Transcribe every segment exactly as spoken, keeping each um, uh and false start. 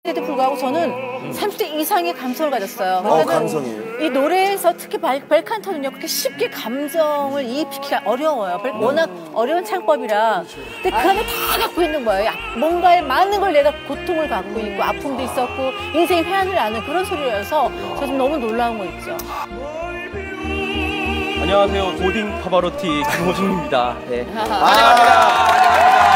대도 불구하고 저는 삼십 대 이상의 감성을 가졌어요. 어, 감성이. 이 노래에서 특히 벨, 벨칸토는요, 그렇게 쉽게 감정을 이입시키기가 어려워요. 벨, 워낙 어려운 창법이라. 근데 그 안에 다 갖고 있는 거예요. 뭔가에 많은 걸 내가 고통을 갖고 있고, 아픔도 있었고, 인생의 회한을 아는 그런 소리여서 저 좀 너무 놀라운 거 있죠. 안녕하세요. 고딩 파바로티 김호중입니다. 네. 환영합니다.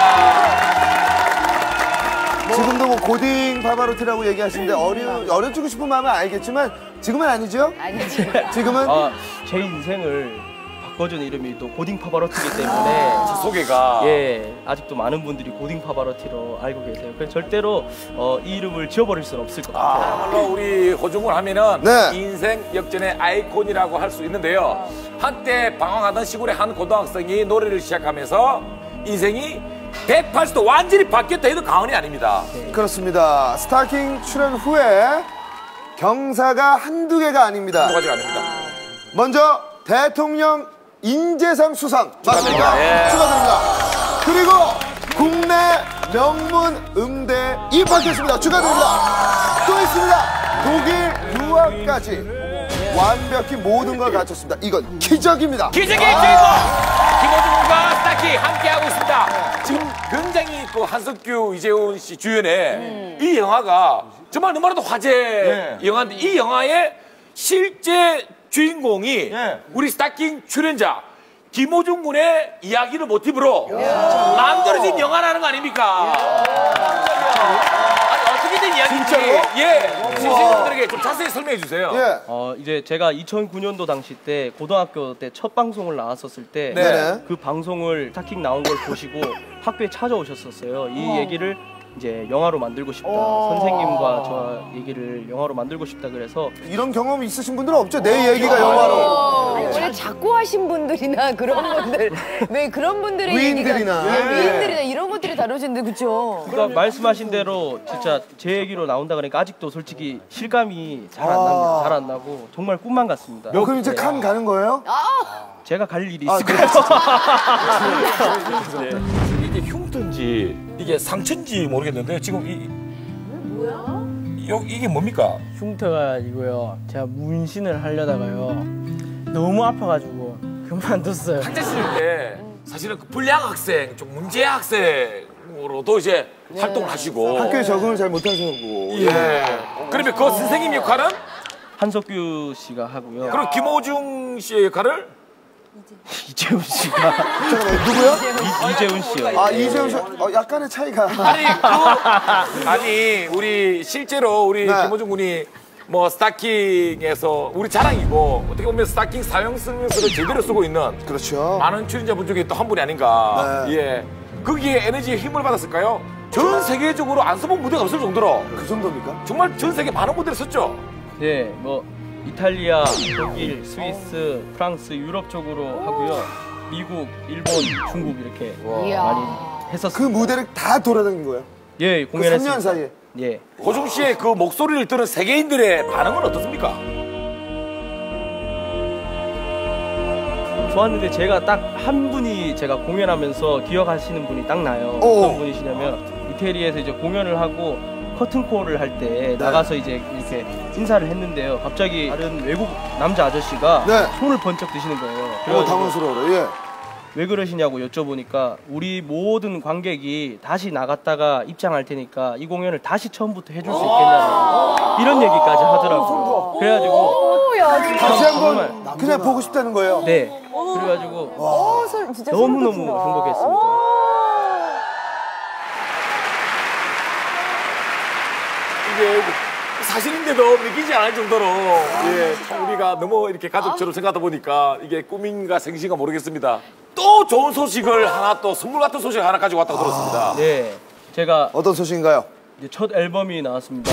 지금도 뭐 고딩 파바로티라고 얘기하시는데 어려, 어려주고 싶은 마음은 알겠지만 지금은 아니죠? 아니죠. 지금은? 아, 제 인생을 바꿔준 이름이 또 고딩 파바로티이기 때문에 아, 소개가 예, 아직도 많은 분들이 고딩 파바로티로 알고 계세요. 그래서 절대로 어, 이 이름을 지워버릴 수는 없을 것 같아요. 아, 물론 우리 호중을 하면은 네. 인생 역전의 아이콘이라고 할 수 있는데요. 한때 방황하던 시골의 한 고등학생이 노래를 시작하면서 인생이 백팔십 도 완전히 바뀌었다 해도 과언이 아닙니다. 네. 그렇습니다. 스타킹 출연 후에 경사가 한두 개가 아닙니다. 두 가지가 아닙니다. 먼저 대통령 인재상 수상 맞습니까? 예. 축하드립니다. 그리고 국내 명문 음대 입학했습니다. 축하드립니다. 또 있습니다. 독일 유학까지 완벽히 모든 걸 갖췄습니다. 이건 기적입니다. 기적의 주인공 김호중과 스타킹 함께하고 있습니다. 지금 굉장히 그 한석규, 이재훈 씨 주연의 음. 이 영화가 정말 너무나도 화제 네. 영화인데 이 영화의 실제 주인공이 네. 우리 스타킹 출연자 김호중 군의 이야기를 모티브로 만들어진 영화라는 거 아닙니까? 아니 어떻게 된 이야기인지 진짜로? 예, 시청자분들에게 좀 자세히 설명해 주세요. 예. 어, 이제 제가 이천구 년도 당시 때 고등학교 때 첫 방송을 나왔었을 때 그 네. 방송을 스타킹 나온 걸 보시고 학교에 찾아오셨었어요. 이 얘기를 이제 영화로 만들고 싶다. 선생님과 저 얘기를 영화로 만들고 싶다 그래서 이런 경험 있으신 분들은 없죠? 내 얘기가 영화로. 아니, 원래 작고하신 분들이나 그런 분들, 왜 그런 분들의 위인들이나. 얘기가, 예. 위인들이나 이런 것들이 다뤄지는데 그렇죠? 그러니까 말씀하신 대로 진짜 제 얘기로 나온다 그러니까 아직도 솔직히 실감이 잘 안 납니다. 잘 안 나고 정말 꿈만 같습니다. 어, 그럼 이제 네. 칸 가는 거예요? 제가 갈 일이 아, 있을까요? 이게 흉터인지 이게 상처인지 모르겠는데 지금 이 뭐야? 이게 뭡니까? 흉터가 아니고요. 제가 문신을 하려다가요. 너무 아파가지고 그만뒀어요. 학창 시절 때 사실은 그 불량 학생, 좀 문제 학생으로도 이제 활동을 하시고 학교에 적응을 잘 못하셔고. 예. 그러면 그 선생님 역할은 한석규 씨가 하고요. 그럼 김호중 씨의 역할을 이재훈 씨가 잠깐만, 누구요? 이, 이재훈 씨요. 아, 이재훈 씨, 어, 약간의 차이가. 아니 그 아니 우리 실제로 우리 네. 김호중 군이 뭐 스타킹에서 우리 자랑이고 어떻게 보면 스타킹 사용 설명서를 제대로 쓰고 있는 그렇죠. 많은 출연자분 중에 또 한 분이 아닌가. 네. 예. 거기에 에너지에 힘을 받았을까요? 전 세계적으로 안 써본 무대가 없을 정도로 그 정도입니까? 정말 전 세계 많은 무대를 썼죠. 네, 뭐 이탈리아, 독일, 스위스, 프랑스, 유럽 쪽으로 하고요. 미국, 일본, 중국 이렇게 많이 했었어요. 그 무대를 다 돌아다닌 거예요? 예, 그 공연했습니다. 삼 년 사이에? 예. 호중 씨의 그 목소리를 들은 세계인들의 반응은 어떻습니까? 좋았는데 제가 딱 한 분이 제가 공연하면서 기억하시는 분이 딱 나요. 오. 어떤 분이시냐면 이태리에서 이제 공연을 하고 커튼콜을 할 때 나가서 이제 이렇게 인사를 했는데요. 갑자기 다른 외국 남자 아저씨가 네. 손을 번쩍 드시는 거예요. 어, 그래가지고 당황스러워요. 예. 왜 그러시냐고 여쭤보니까 우리 모든 관객이 다시 나갔다가 입장할 테니까 이 공연을 다시 처음부터 해줄 수 있겠냐는 이런 얘기까지 하더라고요. 그래가지고 다시 정말 한번 그냥 보고 싶다는 거예요? 네. 그래가지고 어, 소, 진짜 너무너무 행복했습니다. 이게 사실인데도 믿기지 않을 정도로 예, 참 우리가 너무 이렇게 가족처럼 생각하다 보니까 이게 꿈인가 생신가 모르겠습니다. 또 좋은 소식을 하나 또 선물 같은 소식 하나 가지고 왔다고 들었습니다. 네. 제가 어떤 소식인가요? 이제 첫 앨범이 나왔습니다.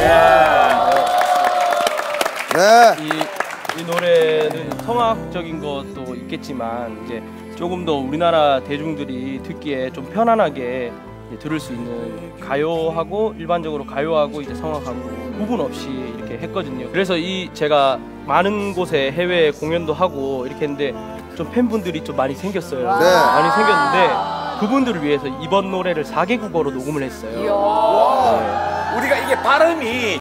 네. 이, 이 노래는 성악적인 것도 있겠지만 이제 조금 더 우리나라 대중들이 듣기에 좀 편안하게 이제 들을 수 있는 가요하고 일반적으로 가요하고 이제 성악하고 구분 없이 이렇게 했거든요. 그래서 이 제가 많은 곳에 해외 공연도 하고 이렇게 했는데 좀 팬분들이 좀 많이 생겼어요. 네. 많이 생겼는데 그분들을 위해서 이번 노래를 사 개 국어로 녹음을 했어요. 네. 우리가 이게 발음이